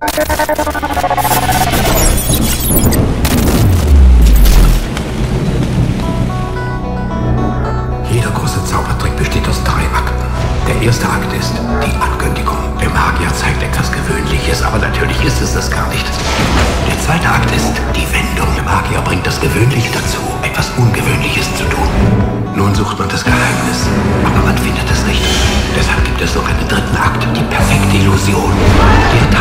Jeder große Zaubertrick besteht aus 3 Akten. Der erste Akt ist die Ankündigung. Der Magier zeigt etwas Gewöhnliches, aber natürlich ist es das gar nicht. Der zweite Akt ist die Wendung. Der Magier bringt das Gewöhnliche dazu, etwas Ungewöhnliches zu tun. Nun sucht man das Geheimnis, aber man findet es nicht. Deshalb gibt es noch einen dritten Akt, die perfekte Illusion. Der